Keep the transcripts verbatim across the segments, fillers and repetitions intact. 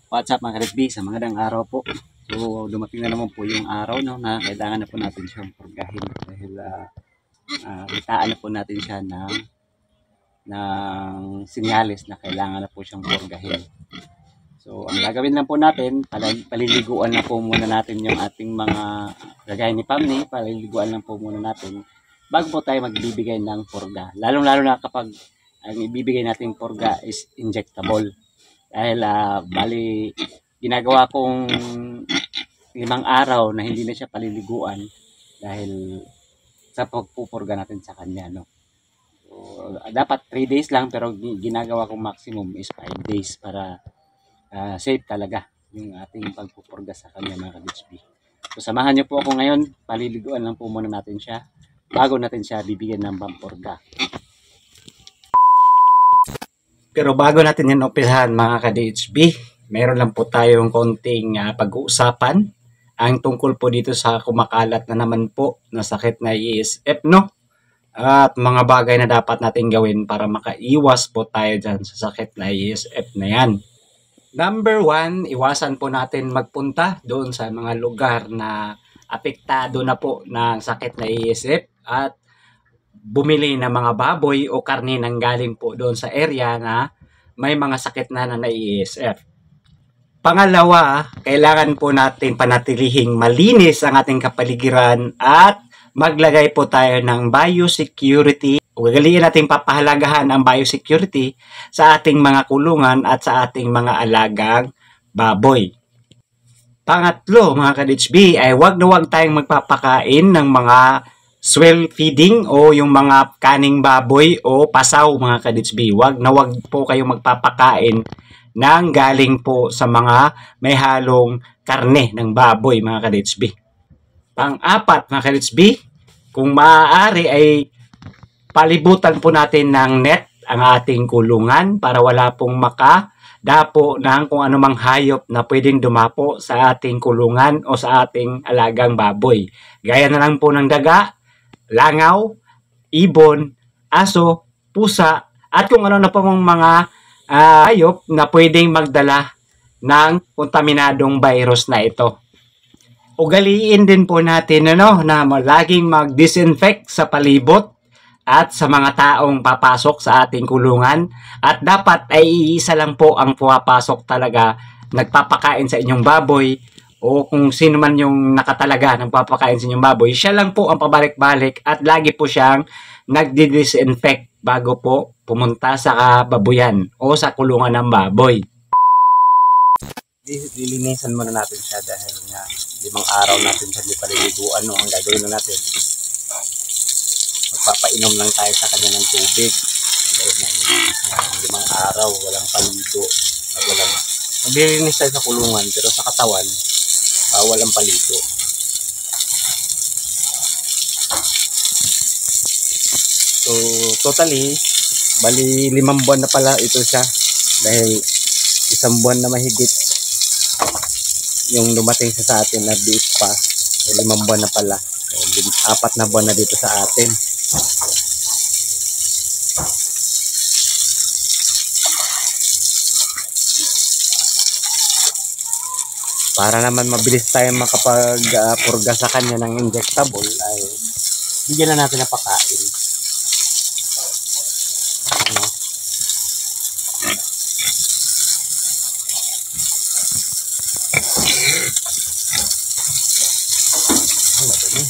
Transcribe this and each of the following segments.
What's up mga ka-F B? Sa magandang araw po. So dumating na naman po yung araw no, na kailangan na po natin siyang purgahin dahil uh, uh, itaan na po natin siya ng, ng sinyalis na kailangan na po siyang purgahin. So ang gagawin lang po natin, paliliguan na po muna natin yung ating mga, gagaya ni Pamni, paliliguan lang po muna natin bago po tayo magbibigay ng purga. Lalong-lalo na kapag ang ibibigay nating purga is injectable. Dahil uh, bali ginagawa kong limang araw na hindi na siya paliliguan dahil sa pagpupurga natin sa kanya, no. So, dapat three days lang pero ginagawa kong maximum is five days para uh, safe talaga yung ating pagpupurga sa kanya mga ka-D H B. So samahan niyo po ako ngayon, paliliguan lang po muna natin siya bago natin siya bibigyan ng pampurga. Pero bago natin yan umpisahan mga ka-D H B, meron lang po tayong konting uh, pag-uusapan. Ang tungkol po dito sa kumakalat na naman po na sakit na E S F, no? At mga bagay na dapat natin gawin para makaiwas po tayo dyan sa sakit na E S F na yan. Number one, iwasan po natin magpunta doon sa mga lugar na apektado na po ng sakit na E S F at bumili ng mga baboy o karne nang galing po doon sa area na may mga sakit na na E S F. Pangalawa, kailangan po natin panatilihing malinis ang ating kapaligiran at maglagay po tayo ng biosecurity. Ugaliin natin papahalagahan ang biosecurity sa ating mga kulungan at sa ating mga alagang baboy. Pangatlo, mga ka-D H B, ay wag na wag tayong magpapakain ng mga swell feeding o yung mga kaning baboy o pasaw mga ka-D H B. Wag na wag po kayong magpapakain ng galing po sa mga may halong karne ng baboy mga ka-D H B. Pang-apat mga ka-D H B, kung maaari ay palibutan po natin ng net ang ating kulungan para wala pong makadapo ng kung anumang hayop na pwedeng dumapo sa ating kulungan o sa ating alagang baboy. Gaya na lang po ng daga, langaw, ibon, aso, pusa, at kung ano na po mga uh, hayop na pwedeng magdala ng kontaminadong virus na ito. Ugaliin din po natin ano, na laging mag-disinfect sa palibot at sa mga taong papasok sa ating kulungan. At dapat ay iisa lang po ang pumapasok talaga nagpapakain sa inyong baboy o kung sino man yung nakatalaga ng papakain sa inyong baboy, siya lang po ang pabalik-balik at lagi po siyang nagdi-disinfect bago po pumunta sa babuyan o sa kulungan ng baboy. Lilinisan muna natin siya dahil nga limang araw natin siya di paliliguan. No? Ang gagawin na natin, magpapainom lang tayo sa kanya ng tubig dahil na uh, limang araw walang paligo at walang maglilinis tayo sa kulungan pero sa katawan uh, walang paligo. So totally bali limang buwan na pala ito siya dahil isang buwan na mahigit yung dumating sa, sa atin na date pa. So, limang buwan na pala. So, apat na buwan na dito sa atin. Para naman mabilis tayo makapag-purga uh, sa kanya ng injectable ay bigyan na natin na pakain. Ano? Ano ba ito?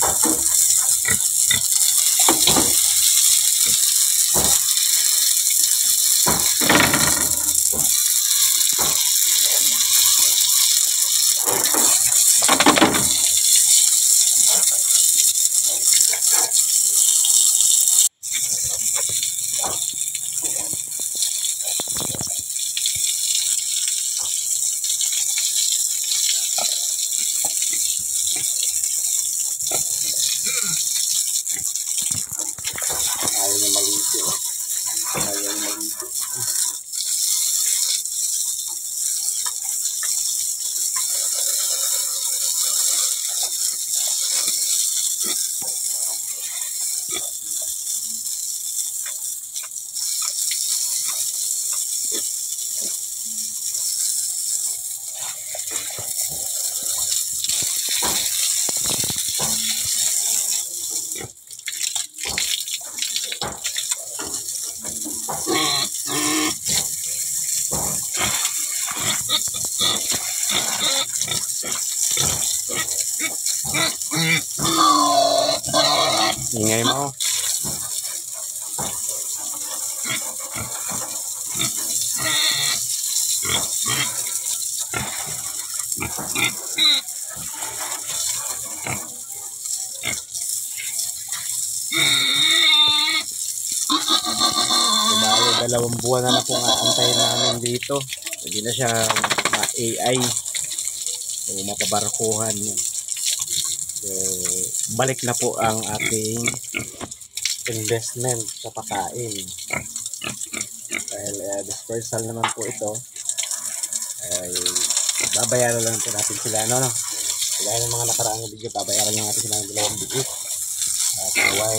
dalawang buwan na na pong aantayin namin dito. Hindi na siya ma-A I o mapabarkuhan. So, balik na po ang ating investment sa pagkain. Dahil uh, dispersal naman po ito, ay babayaran lang po natin sila. Ano, no? Kaya ng mga nakaraang video, babayaran lang natin sila ng dalawang bigot. At huwag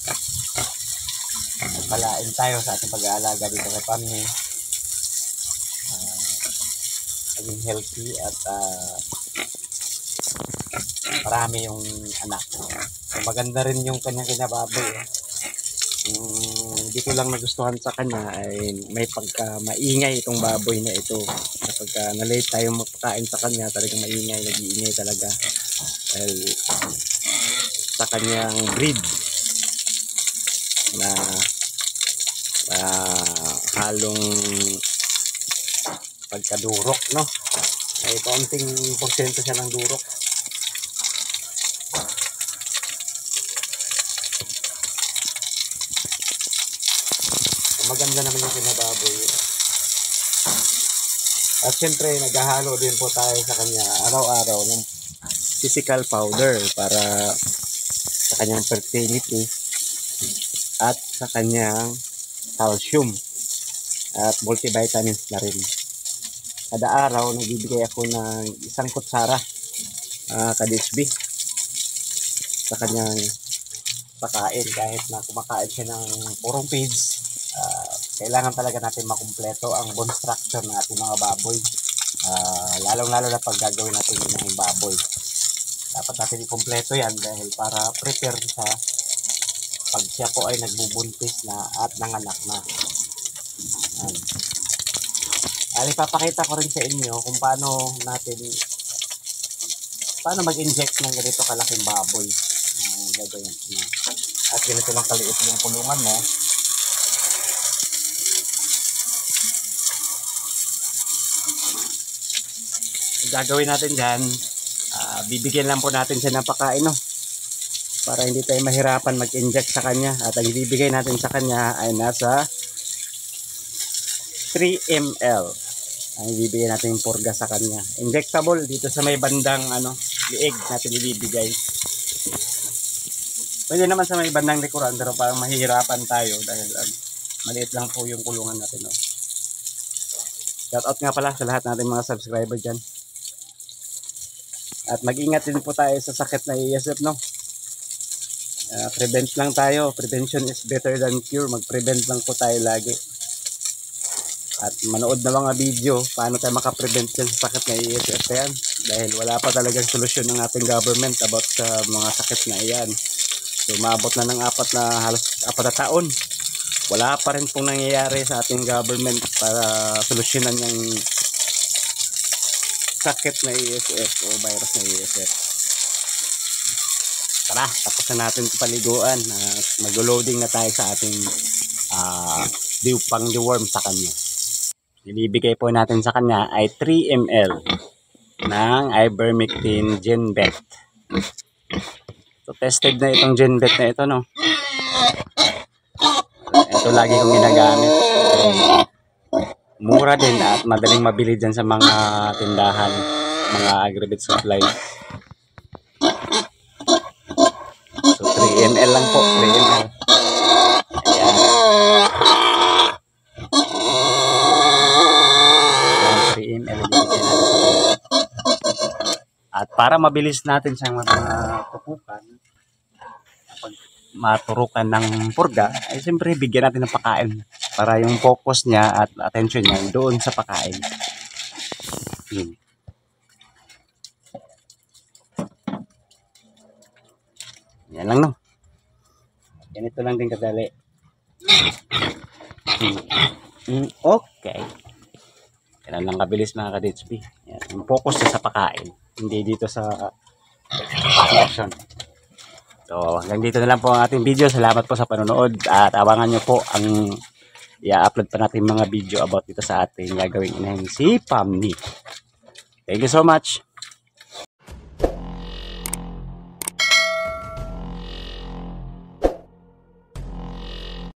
palain tayo sa ating pag-aalaga dito kay Pammy. Uh, maging healthy at uh, marami yung anak. So, maganda rin yung kanya-kanya baboy. Eh. Yung hindi ko lang nagustuhan sa kanya ay may pagka maingay itong baboy na ito. Kapag uh, na-late tayo mapakain sa kanya, talagang maingay, nag-iingay talaga. Dahil sa kanyang breed na uh, halong pagkadurok, no? Ay kaunting porsyento siya ng durok. Maganda naman yung kinababoy. At syempre, naghahalo din po tayo sa kanya araw-araw ng physical powder para sa kanyang fertility at sa kanyang calcium at multivitamins na rin. Kada araw, nagbibigay ako ng isang kutsara uh, ka-D H B sa kanyang pagkain. Kahit na kumakain siya ng purong feeds, uh, kailangan talaga natin makumpleto ang bone structure ng ating mga baboy. Uh, lalong-lalo na pag gagawin natin yung mga baboy. Dapat natin ikumpleto yan dahil para prepare sa pag siya po ay nagbubuntis na at nanganak na. Yan. Ay, ipapakita ko rin sa inyo kung paano natin paano mag-inject ng ganito kalaking baboy. Uh, gagawin na. At ganito lang kaliit yung kulungan mo. Gagawin natin dyan, uh, bibigyan lang po natin siya ng pagkain, no? Para hindi tayo mahirapan mag-inject sa kanya. At ang ibibigay natin sa kanya ay nasa three milliliters ang ibibigay natin yung purga sa kanya. Injectable dito sa may bandang ano, liig natin ibibigay. Pwede naman sa may bandang likuran, pero parang mahihirapan tayo dahil um, maliit lang po yung kulungan natin, no? Shout out nga pala sa lahat natin mga subscriber dyan. At mag-ingat din po tayo sa sakit na I S F, no? Uh, prevent lang tayo. Prevention is better than cure. Mag-prevent lang po tayo lagi. At manood na mga video paano tayo makaprevent yan sa sakit na I S F yan. Dahil wala pa talagang solusyon ng ating government about sa mga sakit na iyan. So maabot na ng apat na halos apat na taon. Wala pa rin pong nangyayari sa ating government para solusyonan yung sakit na I S F o virus na I S F. Tara, tapos na natin paliguan. Uh, mag-loading na tayo sa ating uh, pang deworm sa kanya. Ibibigay po natin sa kanya ay three milliliters ng ivermectin Genvet. So tested na itong Genvet na ito, no? Ito lagi kong ginagamit. Okay. Mura din at madaling mabili dyan sa mga tindahan, mga agri-vet supply. So three milliliters lang po, three milliliters. At para mabilis natin siyang matupukan, kapag maturukan ng purga, ay siyempre bigyan natin ng pagkain para yung focus niya at attention niya doon sa pagkain. Yun. Yan lang, no? Ganito lang din kadali. Hmm. Okay. Yan lang kabilis mga ka-D H B. Yan. Yung focus niya sa pagkain, hindi dito sa action. So, hanggang dito na lang po ang ating video. Salamat po sa panonood at abangan nyo po ang i-upload pa natin mga video about dito sa ating gagawing inahin si Pammy. Thank you so much.